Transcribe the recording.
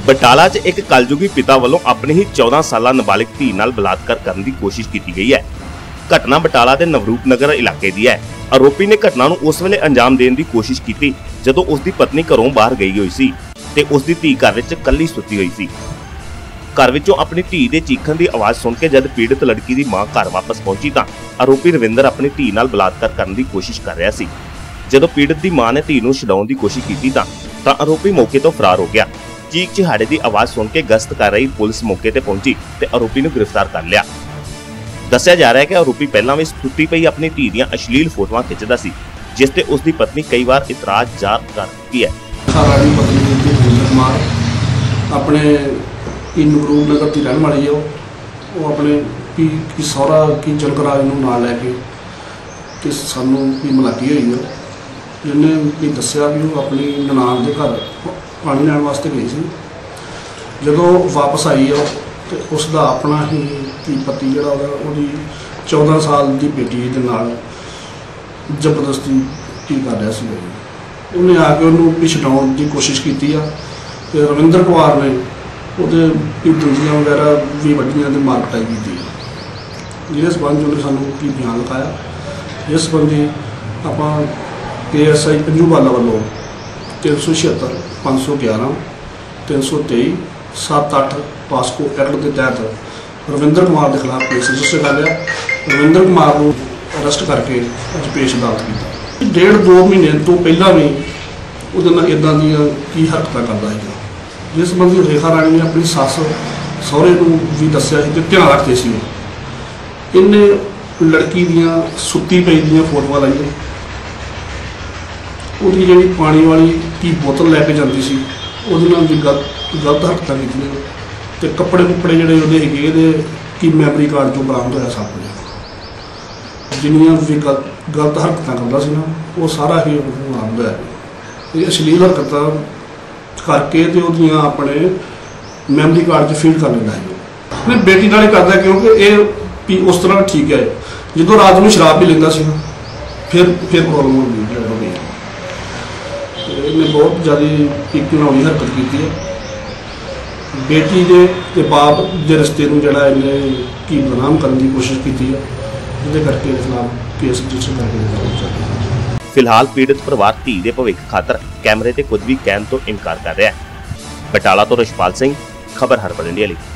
बटाला च एक कलयुगी पिता वालों अपनी ही 14 साला नाबालिग धी नाल बलात्कार करने की कोशिश की गई है। घटना बटाला के नवरूप नगर इलाके की है। आरोपी ने घटना नूं उस वेले अंजाम देने की कोशिश की जदों उसकी पत्नी घरों बाहर गई हुई सी ते उसकी धी घर विच कल्ली सुत्ती हुई सी। घर विचों अपनी धी दे चीखण की आवाज़ सुन के जद पीड़ित लड़की की मां घर वापस पहुंची तां आरोपी रविंदर अपनी धी नाल बलात्कार करने की कोशिश कर रहा सी। जदों पीड़ित की मां ने धी नूं छुड़ाउण की कोशिश की तां आरोपी मौके तो फरार हो गया। चीख चिहाड़े की आवाज़ सुन के गश्त कर रही पुलिस मौके ते पहुंची ते आरोपी नूं गिरफ्तार कर लिया। दस्सिया जा रहा है कि आरोपी पहलां भी सुत्ती पई अपनी धी दीआं अश्लील फोटोआं खिच्चदा सी, जिस ते उसकी पत्नी कई बार इतराज जाहिर कर चुकी है। अपने नवरूप नगर की रहने वाली है, वो अपने की सौरा की जलकराज नाल लैके कि सानू की मलाकी हुई है। जिन्हें भी दस्सिया भी वो अपनी ननान के घर पानी लैण वास्ते गई सी। जदों वापस आई है तो उसका अपना ही पति जिहड़ा वो 14 साल की बेटी के नाल जबरदस्ती की कर रहा सी। उन्हें आके उन्होंने छुड़ाउण की कोशिश की। रविंदर कुमार ने ਉਹਦੇ ਦੂਜੀਆਂ वगैरह भी ਵੱਡੀਆਂ ਤੇ मार कुटाई की। जिस संबंध उन्हें सानू की बयान लिखाया, इस संबंधी ਆਪਾਂ ASI पंजूवाला वालों 376 511 323 7-8 पास्को एक्ट के तहत रविंदर कुमार के खिलाफ केस रजिस्टर कर लिया। रविंदर कुमार को अरेस्ट करके अज पेश अदालत किया। 1.5-2 महीने तो पहला भी वो इदा की हरकत करता है। जिस संबंधी रेखा राणी ने अपनी सस सहुरे को भी दस्सिया ध्यान रखते सी। इन्हें लड़की दियाँ सुत्ती पई दियां फोटोआं लाइया, उसकी जी पानी वाली की बोतल लैके जाती सी, भी गलत हरकत की। कपड़े कुपड़े जोड़े वो की मैमरी कार्ड जो बरामद होया सब कुछ जिन्नियां भी गलत हरकत करता सी ना वो सारा ही बरामद होया। ये अश्लील हरकत करके तो अपने मैमरी कार्ड च फीड करने लगे। मैं बेटी नाल करदा क्योंकि ये उस तरह ठीक है। जो रात में शराब भी लेंदा सी फिर प्रॉब्लम हो गई। इन्हें बहुत ज़्यादा एक घिनौनी हरकत की है। बेटी के बाप के रिश्ते में जरा इन्हें की बदनाम करने की कोशिश की है, जिसके करके खिलाफ केस रजिस्टर करके। फिलहाल पीड़ित परिवार धी दे भविख खातर कैमरे ते कुछ भी कहने तो इनकार कर रहा है। बटाला तो रिशपाल सिंह, खबर हर्बल इंडिया ਲਈ।